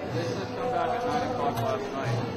They just come back at 9 o'clock last night.